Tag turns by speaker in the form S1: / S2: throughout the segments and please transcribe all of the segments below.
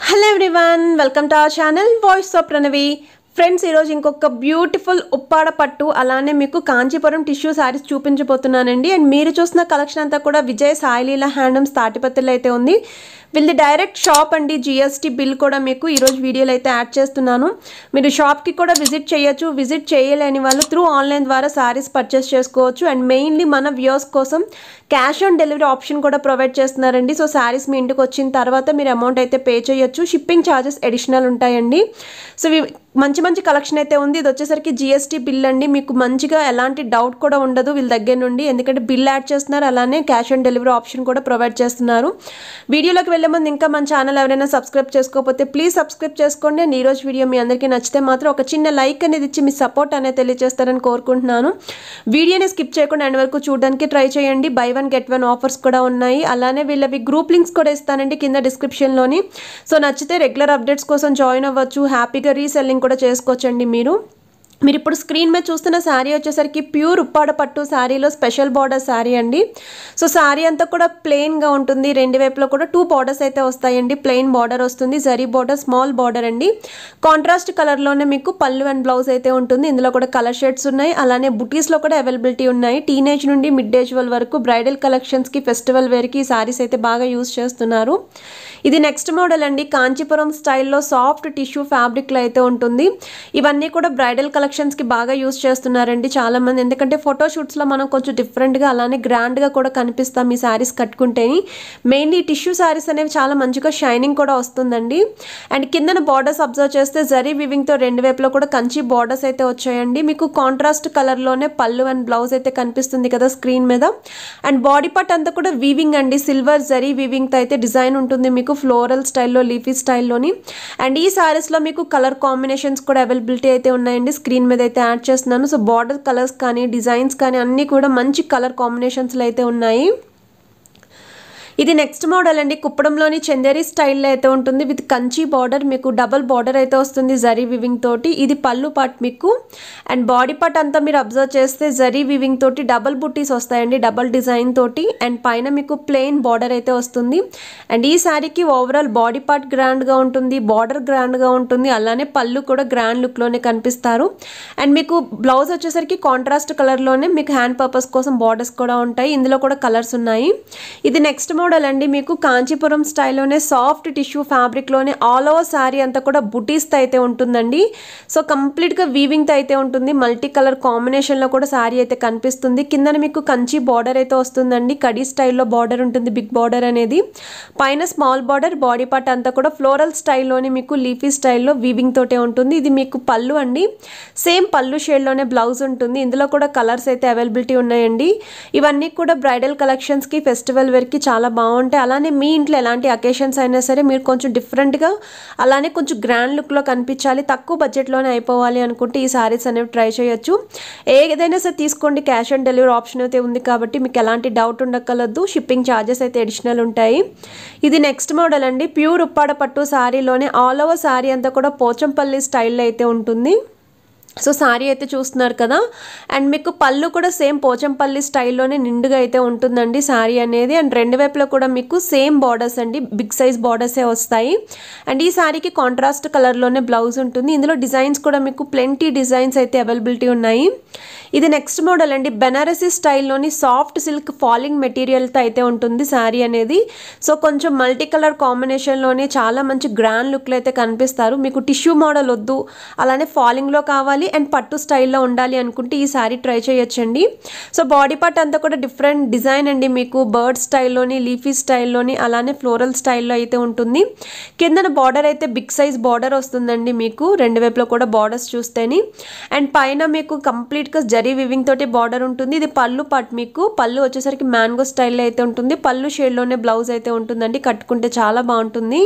S1: Hello everyone, welcome to our channel Voice of Pranavi. Friends ఈ రోజు ఇంకొక beautiful Uppada పట్టు అలానే మీకు కాంచీపురం టిష్యూ సారీస్ చూపించబోతున్నానండి. అండ్ మీరు చూసిన కలెక్షన్ అంతా కూడా విజయ్ సాయిలీల హ్యాండ్లూమ్స్ తాటిపత్రిలో అయితే ఉంది. వీళ్ళది డైరెక్ట్ షాప్ అండి. జిఎస్టీ బిల్ కూడా మీకు ఈ రోజు వీడియోలో అయితే యాడ్ చేస్తున్నాను. మీరు షాప్కి కూడా విజిట్ చేయొచ్చు. విజిట్ చేయలేని వాళ్ళు త్రూ ఆన్లైన్ ద్వారా సారీస్ పర్చేస్ చేసుకోవచ్చు. అండ్ మెయిన్లీ మన వ్యూవర్స్ కోసం క్యాష్ ఆన్ డెలివరీ ఆప్షన్ కూడా ప్రొవైడ్ చేస్తున్నారండి. సో సారీస్ మీ ఇంటికి వచ్చిన తర్వాత మీరు అమౌంట్ అయితే పే చేయొచ్చు. షిప్పింగ్ ఛార్జెస్ అడిషనల్ ఉంటాయండి. సో మంచి మంచి కలెక్షన్ అయితే ఉంది. ఇది వచ్చేసరికి జిఎస్టీ బిల్ అండి. మీకు మంచిగా ఎలాంటి డౌట్ కూడా ఉండదు వీళ్ళ దగ్గర నుండి, ఎందుకంటే బిల్ యాడ్ చేస్తున్నారు, అలానే క్యాష్ ఆన్ డెలివరీ ఆప్షన్ కూడా ప్రొవైడ్ చేస్తున్నారు. వీడియోలోకి వెళ్ళే ముందు ఇంకా మన ఛానల్ ఎవరైనా సబ్స్క్రైబ్ చేసుకోకపోతే ప్లీజ్ సబ్స్క్రైబ్ చేసుకోండి. అండ్ ఈరోజు వీడియో మీ అందరికీ నచ్చితే మాత్రం ఒక చిన్న లైక్ అనేది ఇచ్చి మీ సపోర్ట్ అనేది తెలియజేస్తారని కోరుకుంటున్నాను. వీడియోని స్కిప్ చేయకుండా ఎండ్ వరకు చూడడానికి ట్రై చేయండి. Buy one get one offers కూడా ఉన్నాయి. అలానే వీళ్ళవి గ్రూప్ లింక్స్ కూడా ఇస్తానండి కింద డిస్క్రిప్షన్లోని. సో నచ్చితే రెగ్యులర్ అప్డేట్స్ కోసం జాయిన్ అవ్వచ్చు. హ్యాపీగా రీసెల్లింగ్ కూడా చేసుకోవచ్చండి. మీరు ఇప్పుడు స్క్రీన్ మీద చూస్తున్న శారీ వచ్చేసరికి ప్యూర్ ఉప్పాడ పట్టు శారీలో స్పెషల్ బార్డర్ శారీ అండి. సో శారీ అంతా కూడా ప్లెయిన్గా ఉంటుంది. రెండు వైపులో కూడా 2 బార్డర్స్ అయితే వస్తాయండి. ప్లెయిన్ బార్డర్ వస్తుంది, జరీ బార్డర్, స్మాల్ బార్డర్ అండి. కాంట్రాస్ట్ కలర్లోనే మీకు పళ్ళు అండ్ బ్లౌజ్ అయితే ఉంటుంది. ఇందులో కూడా కలర్ షేడ్స్ ఉన్నాయి, అలానే బుటీస్లో కూడా అవైలబిలిటీ ఉన్నాయి. టీనేజ్ నుండి మిడ్ ఏజ్ వరకు బ్రైడల్ కలెక్షన్స్కి, ఫెస్టివల్ వేర్కి ఈ శారీస్ అయితే బాగా యూజ్ చేస్తున్నారు. ఇది నెక్స్ట్ మోడల్ అండి. కాంచీపురం స్టైల్లో సాఫ్ట్ టిష్యూ ఫ్యాబ్రిక్లో అయితే ఉంటుంది. ఇవన్నీ కూడా బ్రైడల్ కలెక్షన్స్కి బాగా యూజ్ చేస్తున్నారండి చాలామంది, ఎందుకంటే ఫోటోషూట్స్లో మనం కొంచెం డిఫరెంట్గా అలానే గ్రాండ్గా కూడా కనిపిస్తాం ఈ శారీస్ కట్టుకుంటేని. మెయిన్లీ టిష్యూ శారీస్ అనేవి చాలా మంచిగా షైనింగ్ కూడా వస్తుందండి. అండ్ కిందన బార్డర్స్ అబ్జర్వ్ చేస్తే జరీ వివింగ్తో రెండు వైపులో కూడా కంచి బార్డర్స్ అయితే వచ్చాయండి. మీకు కాంట్రాస్ట్ కలర్లోనే పళ్ళు అండ్ బ్లౌజ్ అయితే కనిపిస్తుంది కదా స్క్రీన్ మీద. అండ్ బాడీ పార్ట్ అంతా కూడా వీవింగ్ అండి. సిల్వర్ జరీ వీవింగ్తో అయితే డిజైన్ ఉంటుంది మీకు ఫ్లోరల్ స్టైల్లో, లీఫీ స్టైల్లోని. అండ్ ఈ శారీస్లో మీకు కలర్ కాంబినేషన్స్ కూడా అవైలబిలిటీ అయితే ఉన్నాయండి. స్క్రీన్ మీద అయితే యాడ్ చేస్తున్నాను. సో బార్డర్ కలర్స్ కానీ డిజైన్స్ కానీ అన్నీ కూడా మంచి కలర్ కాంబినేషన్స్లో అయితే ఉన్నాయి. ఇది నెక్స్ట్ మోడల్ అండి. కుప్పడంలోని చందేరి స్టైల్లో అయితే ఉంటుంది విత్ కంచి బార్డర్. మీకు డబల్ బార్డర్ అయితే వస్తుంది జరీ వివింగ్ తోటి. ఇది పళ్ళు పార్ట్ మీకు. అండ్ బాడీ పార్ట్ అంతా మీరు అబ్జర్వ్ చేస్తే జరీ వివింగ్ తోటి డబల్ బుటీస్ వస్తాయండి, డబల్ డిజైన్ తోటి. అండ్ పైన మీకు ప్లెయిన్ బార్డర్ అయితే వస్తుంది. అండ్ ఈ శారీకి ఓవరాల్ బాడీ పార్ట్ గ్రాండ్గా ఉంటుంది, బార్డర్ గ్రాండ్గా ఉంటుంది, అలానే పళ్ళు కూడా గ్రాండ్ లుక్లోనే కనిపిస్తారు. అండ్ మీకు బ్లౌజ్ వచ్చేసరికి కాంట్రాస్ట్ కలర్లోనే మీకు హ్యాండ్ పర్పస్ కోసం బార్డర్స్ కూడా ఉంటాయి. ఇందులో కూడా కలర్స్ ఉన్నాయి. ఇది నెక్స్ట్ మోడల్ అండి. మీకు కాంచీపురం స్టైల్లోనే సాఫ్ట్ టిష్యూ ఫ్యాబ్రిక్లోనే ఆల్ ఓవర్ శారీ అంతా కూడా బుటీస్తో అయితే ఉంటుందండి. సో కంప్లీట్గా వీవింగ్తో అయితే ఉంటుంది. మల్టీ కలర్ కాంబినేషన్లో కూడా శారీ అయితే కనిపిస్తుంది. కిందన మీకు కంచి బార్డర్ అయితే వస్తుందండి. కడీ స్టైల్లో బార్డర్ ఉంటుంది, బిగ్ బార్డర్ అనేది. పైన స్మాల్ బార్డర్, బాడీ పార్ట్ అంతా కూడా ఫ్లోరల్ స్టైల్లోనే మీకు లీఫీ స్టైల్లో వీవింగ్ తోటే ఉంటుంది. ఇది మీకు పళ్ళు అండి. సేమ్ పళ్ళు షేడ్లోనే బ్లౌజ్ ఉంటుంది. ఇందులో కూడా కలర్స్ అయితే అవైలబిలిటీ ఉన్నాయండి. ఇవన్నీ కూడా బ్రైడల్ కలెక్షన్స్కి, ఫెస్టివల్ వేర్కి చాలా బాగుంటాయి. అలానే మీ ఇంట్లో ఎలాంటి అకేషన్స్ అయినా సరే మీరు కొంచెం డిఫరెంట్గా అలానే కొంచెం గ్రాండ్ లుక్లో కనిపించాలి, తక్కువ బడ్జెట్లోనే అయిపోవాలి అనుకుంటే ఈ శారీస్ అనేవి ట్రై చేయొచ్చు. ఏదైనా సరే తీసుకోండి. క్యాష్ ఆన్ డెలివరీ ఆప్షన్ అయితే ఉంది కాబట్టి మీకు ఎలాంటి డౌట్ ఉండకలదు. షిప్పింగ్ ఛార్జెస్ అయితే అడిషనల్ ఉంటాయి. ఇది నెక్స్ట్ మోడల్ అండి. ప్యూర్ ఉప్పాడ పట్టు శారీలోనే ఆల్ ఓవర్ శారీ అంతా కూడా పోచంపల్లి స్టైల్లో అయితే ఉంటుంది. సో శారీ అయితే చూస్తున్నారు కదా. అండ్ మీకు పళ్ళు కూడా సేమ్ పోచంపల్లి స్టైల్లోనే నిండుగా అయితే ఉంటుందండి శారీ అనేది. అండ్ రెండు వైపులో కూడా మీకు సేమ్ బార్డర్స్ అండి, బిగ్ సైజ్ బార్డర్సే వస్తాయి. అండ్ ఈ శారీకి కాంట్రాస్ట్ కలర్లోనే బ్లౌజ్ ఉంటుంది. ఇందులో డిజైన్స్ కూడా మీకు ప్లెంటీ డిజైన్స్ అయితే అవైలబిలిటీ ఉన్నాయి. ఇది నెక్స్ట్ మోడల్ అండి. బెనారసీ స్టైల్లోని సాఫ్ట్ సిల్క్ ఫాలింగ్ మెటీరియల్తో అయితే ఉంటుంది శారీ అనేది. సో కొంచెం మల్టీ కలర్ కాంబినేషన్లోనే చాలా మంచి గ్రాండ్ లుక్లో అయితే కనిపిస్తారు. మీకు టిష్యూ మోడల్ వద్దు, అలానే ఫాలింగ్లో కావాలి అండ్ పట్టు స్టైల్లో ఉండాలి అనుకుంటే ఈ శారీ ట్రై చేయొచ్చండి. సో బాడీ పార్ట్ అంతా కూడా డిఫరెంట్ డిజైన్ అండి. మీకు బర్డ్ స్టైల్లోని, లీఫీ స్టైల్లోని, అలానే ఫ్లోరల్ స్టైల్లో అయితే ఉంటుంది. కిందన బార్డర్ అయితే బిగ్ సైజ్ బార్డర్ వస్తుందండి మీకు రెండు వైపులో కూడా బార్డర్స్ చూస్తేని. అండ్ పైన మీకు కంప్లీట్గా జరీ వివింగ్ తోటి బార్డర్ ఉంటుంది. ఇది పళ్ళు పార్ట్. మీకు పళ్ళు వచ్చేసరికి మ్యాంగో స్టైల్లో అయితే ఉంటుంది. పళ్ళు షేడ్లోనే బ్లౌజ్ అయితే ఉంటుందండి. కట్టుకుంటే చాలా బాగుంటుంది.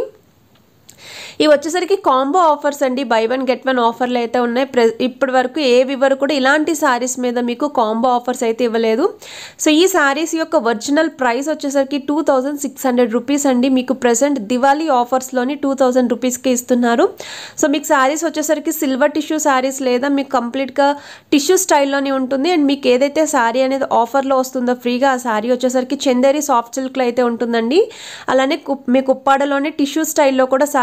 S1: ఇవి వచ్చేసరికి కాంబో ఆఫర్స్ అండి. బై వన్ గెట్ వన్ ఆఫర్లు అయితే ఉన్నాయి. ఇప్పటి వరకు ఏ వివరు కూడా ఇలాంటి శారీస్ మీద మీకు కాంబో ఆఫర్స్ అయితే ఇవ్వలేదు. సో ఈ శారీస్ యొక్క ఒరిజినల్ ప్రైస్ వచ్చేసరికి 2600 రూపీస్ అండి. మీకు ప్రెసెంట్ దివాళీ ఆఫర్స్లోని 2000 రూపీస్కి ఇస్తున్నారు. సో మీకు శారీస్ వచ్చేసరికి సిల్వర్ టిష్యూ శారీస్ లేదా మీకు కంప్లీట్గా టిష్యూ స్టైల్లోనే ఉంటుంది. అండ్ మీకు ఏదైతే శారీ అనేది ఆఫర్లో వస్తుందో ఫ్రీగా, ఆ శారీ వచ్చేసరికి చందేరి సాఫ్ట్ సిల్క్లో అయితే ఉంటుందండి. అలానే మీకు ఉప్పాడలోనే టిష్యూ స్టైల్లో కూడా శారీ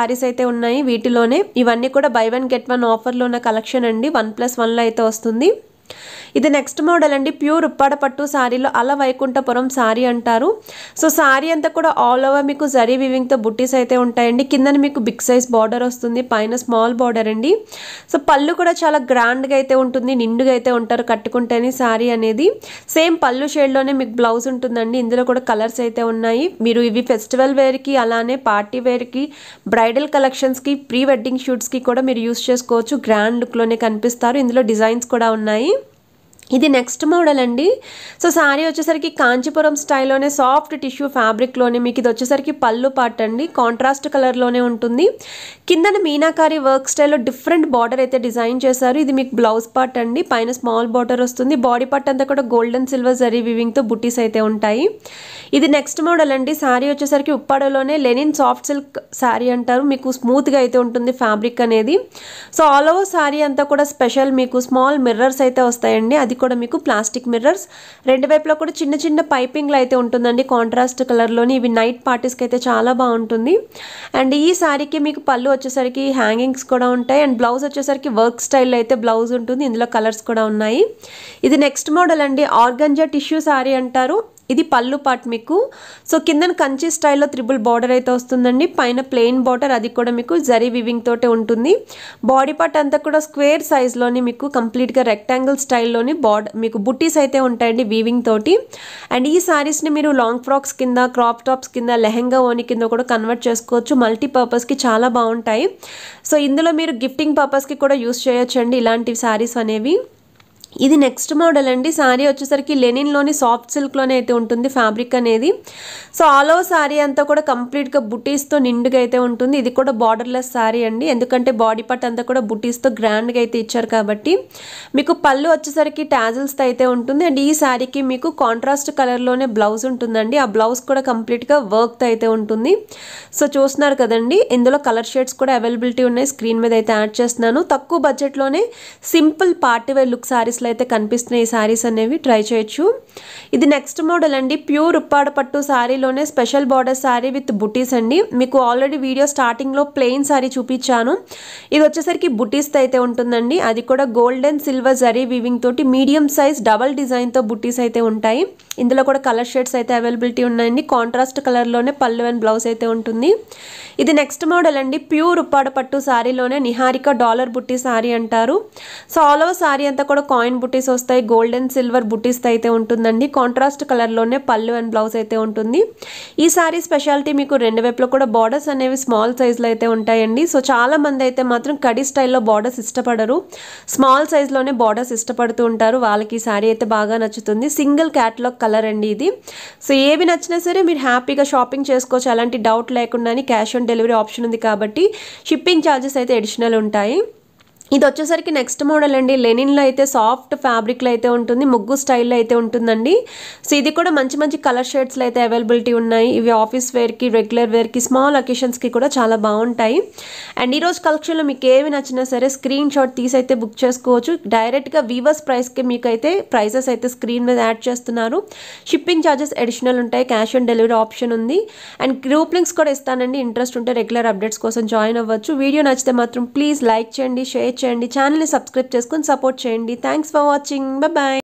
S1: సారీస్ అయితే ఉన్నాయి వీటిలోనే. ఇవన్నీ కూడా బై 1 గెట్ 1 ఆఫర్లో ఉన్న కలెక్షన్ అండి. 1+1లో అయితే వస్తుంది. ఇది నెక్స్ట్ మోడల్ అండి. ప్యూర్ ఉప్పాడ పట్టు సారీలో అల వైకుంఠపురం సారీ అంటారు. సో సారీ అంతా కూడా ఆల్ ఓవర్ మీకు జరీ వీవింగ్తో బుట్టీస్ అయితే ఉంటాయండి. కింద మీకు బిగ్ సైజ్ బార్డర్ వస్తుంది, పైన స్మాల్ బార్డర్ అండి. సో పళ్ళు కూడా చాలా గ్రాండ్గా అయితే ఉంటుంది, నిండుగా అయితే ఉంటారు కట్టుకుంటేనే సారీ అనేది. సేమ్ పళ్ళు షేడ్లోనే మీకు బ్లౌజ్ ఉంటుందండి. ఇందులో కూడా కలర్స్ అయితే ఉన్నాయి. మీరు ఇవి ఫెస్టివల్ వేర్కి, అలానే పార్టీ వేర్కి, బ్రైడల్ కలెక్షన్స్కి, ప్రీ వెడ్డింగ్ షూట్స్కి కూడా మీరు యూస్ చేసుకోవచ్చు. గ్రాండ్ లుక్లోనే కనిపిస్తారు. ఇందులో డిజైన్స్ కూడా ఉన్నాయి. ఇది నెక్స్ట్ మోడల్ అండి. సో సారీ వచ్చేసరికి కాంచీపురం స్టైల్లోనే సాఫ్ట్ టిష్యూ ఫ్యాబ్రిక్లోనే మీకు ఇది వచ్చేసరికి పళ్ళు పార్ట్ అండి. కాంట్రాస్ట్ కలర్లోనే ఉంటుంది. కిందన మీనాకారి వర్క్ స్టైల్లో డిఫరెంట్ బార్డర్ అయితే డిజైన్ చేశారు. ఇది మీకు బ్లౌజ్ పార్ట్ అండి. పైన స్మాల్ బార్డర్ వస్తుంది. బాడీ పార్ట్ అంతా కూడా గోల్డెన్ సిల్వర్ జరీ వీవింగ్తో బుట్టీస్ అయితే ఉంటాయి. ఇది నెక్స్ట్ మోడల్ అండి. సారీ వచ్చేసరికి ఉప్పాడలోనే లెనిన్ సాఫ్ట్ సిల్క్ సారీ అంటారు. మీకు స్మూత్గా అయితే ఉంటుంది ఫ్యాబ్రిక్ అనేది. సో ఆల్ ఓవర్ సారీ అంతా కూడా స్పెషల్ మీకు స్మాల్ మిర్రర్స్ అయితే వస్తాయండి. అది కూడా మీకు ప్లాస్టిక్ మిర్రర్స్. రెండు వైపులా కూడా చిన్న చిన్న పైపింగ్లు అయితే ఉంటుందండి కాంట్రాస్ట్ కలర్లోని. ఇవి నైట్ పార్టీస్కి అయితే చాలా బాగుంటుంది. అండ్ ఈ సారీకి మీకు పళ్ళు వచ్చేసరికి హ్యాంగింగ్స్ కూడా ఉంటాయి. అండ్ బ్లౌజ్ వచ్చేసరికి వర్క్ స్టైల్లో అయితే బ్లౌజ్ ఉంటుంది. ఇందులో కలర్స్ కూడా ఉన్నాయి. ఇది నెక్స్ట్ మోడల్ అండి. ఆర్గంజా టిష్యూ సారీ అంటారు. ఇది పళ్ళు పార్ట్ మీకు. సో కిందన కంచి స్టైల్లో త్రిబుల్ బార్డర్ అయితే వస్తుందండి. పైన ప్లెయిన్ బార్డర్, అది కూడా మీకు జరీ వీవింగ్ తోటే ఉంటుంది. బాడీ పార్ట్ అంతా కూడా స్క్వేర్ సైజ్లోని మీకు కంప్లీట్గా రెక్టాంగిల్ స్టైల్లోని బార్డర్ మీకు బుట్టీస్ అయితే ఉంటాయండి వీవింగ్ తోటి. అండ్ ఈ సారీస్ని మీరు లాంగ్ ఫ్రాక్స్ కింద, క్రాప్ టాప్స్ కింద, లెహెంగా ఓని కింద కూడా కన్వర్ట్ చేసుకోవచ్చు. మల్టీపర్పస్కి చాలా బాగుంటాయి. సో ఇందులో మీరు గిఫ్టింగ్ పర్పస్కి కూడా యూస్ చేయొచ్చండి ఇలాంటి సారీస్ అనేవి. ఇది నెక్స్ట్ మోడల్ అండి. సారీ వచ్చేసరికి లెనిన్లోని సాఫ్ట్ సిల్క్లోనే అయితే ఉంటుంది ఫ్యాబ్రిక్ అనేది. సో ఆల్ ఓవర్ సారీ అంతా కూడా కంప్లీట్గా బుటీస్తో నిండుగా అయితే ఉంటుంది. ఇది కూడా బార్డర్లెస్ సారీ అండి. ఎందుకంటే బాడీ పార్ట్ అంతా కూడా బుటీస్తో గ్రాండ్గా అయితే ఇచ్చారు కాబట్టి. మీకు పళ్ళు వచ్చేసరికి టాజిల్స్తో అయితే ఉంటుంది. అండ్ ఈ సారీకి మీకు కాంట్రాస్ట్ కలర్లోనే బ్లౌజ్ ఉంటుందండి. ఆ బ్లౌజ్ కూడా కంప్లీట్గా వర్క్తో అయితే ఉంటుంది. సో చూస్తున్నారు కదండి, ఇందులో కలర్ షేడ్స్ కూడా అవైలబిలిటీ ఉన్నాయి. స్క్రీన్ మీద అయితే యాడ్ చేస్తున్నాను. తక్కువ బడ్జెట్లోనే simple party wear look saris అయితే కనిపిస్తున్నాయి. ఈ సారీస్ అనేవి ట్రై చేయొచ్చు. ఇది నెక్స్ట్ మోడల్ అండి. ప్యూర్ ఉప్పాడ పట్టు సారీలోనే స్పెషల్ బార్డర్ సారీ విత్ బుటీస్ అండి. మీకు ఆల్రెడీ వీడియో స్టార్టింగ్లో ప్లెయిన్ సారీ చూపించాను. ఇది వచ్చేసరికి బుటీస్తో అయితే ఉంటుందండి. అది కూడా గోల్డెన్ సిల్వర్ జరీ వీవింగ్ తోటి మీడియం సైజ్ డబల్ డిజైన్తో బుటీస్ అయితే ఉంటాయి. ఇందులో కూడా కలర్ షేడ్స్ అయితే అవైలబిలిటీ ఉన్నాయండి. కాంట్రాస్ట్ కలర్లోనే పళ్ళు అండ్ బ్లౌజ్ అయితే ఉంటుంది. ఇది నెక్స్ట్ మోడల్ అండి. ప్యూర్ ఉప్పాడ పట్టు సారీలోనే నిహారిక డాలర్ బుట్టి సారీ అంటారు. సో ఆల్ ఓవర్ సారీ అంతా కూడా కాయిన్ బుట్టీస్ వస్తాయి. గోల్డెన్ సిల్వర్ బుట్టీస్ అయితే ఉంటుందండి. కాంట్రాస్ట్ కలర్లోనే పళ్ళు అండ్ బ్లౌజ్ అయితే ఉంటుంది. ఈ సారీ స్పెషాలిటీ మీకు రెండు వైపులో కూడా బార్డర్స్ అనేవి స్మాల్ సైజ్లో అయితే ఉంటాయండి. సో చాలా మంది అయితే మాత్రం కడి స్టైల్లో బార్డర్స్ ఇష్టపడరు, స్మాల్ సైజ్లోనే బార్డర్స్ ఇష్టపడుతూ ఉంటారు. వాళ్ళకి ఈ సారీ అయితే బాగా నచ్చుతుంది. సింగిల్ క్యాటలాగ్ కలర్ అండి ఇది. సో ఏవి నచ్చినా సరే మీరు హ్యాపీగా షాపింగ్ చేసుకోవచ్చు. అలాంటి డౌట్ లేకుండా క్యాష్ ఆన్ డెలివరీ ఆప్షన్ ఉంది కాబట్టి షిప్పింగ్ ఛార్జెస్ అయితే అడిషనల్ ఉంటాయి. ఇది వచ్చేసరికి నెక్స్ట్ మోడల్ అండి. లెనిన్లో అయితే సాఫ్ట్ ఫ్యాబ్రిక్లో అయితే ఉంటుంది, ముగ్గు స్టైల్లో అయితే ఉంటుందండి. సో ఇది కూడా మంచి మంచి కలర్ షేడ్స్లో అయితే అవైలబిలిటీ ఉన్నాయి. ఇవి ఆఫీస్ వేర్కి, రెగ్యులర్ వేర్కి, స్మాల్ అకేషన్స్కి కూడా చాలా బాగుంటాయి. అండ్ ఈరోజు కలెక్షన్లో మీకు ఏవి నచ్చినా సరే స్క్రీన్ షాట్ తీసి అయితే బుక్ చేసుకోవచ్చు. డైరెక్ట్గా వీవర్స్ ప్రైస్కి మీకు అయితే ప్రైసెస్ అయితే స్క్రీన్ మీద యాడ్ చేస్తున్నారు. షిప్పింగ్ ఛార్జెస్ అడిషనల్ ఉంటాయి. క్యాష్ ఆన్ డెలివరీ ఆప్షన్ ఉంది. అండ్ గ్రూప్ లింక్స్ కూడా ఇస్తానండి. ఇంట్రెస్ట్ ఉంటే రెగ్యులర్ అప్డేట్స్ కోసం జాయిన్ అవ్వచ్చు. వీడియో నచ్చితే మాత్రం ప్లీజ్ లైక్ చేయండి, షేర్ చేయండి, ఛానల్ని సబ్స్క్రైబ్ చేసుకొని సపోర్ట్ చేయండి. Thanks for watching. బాయ్.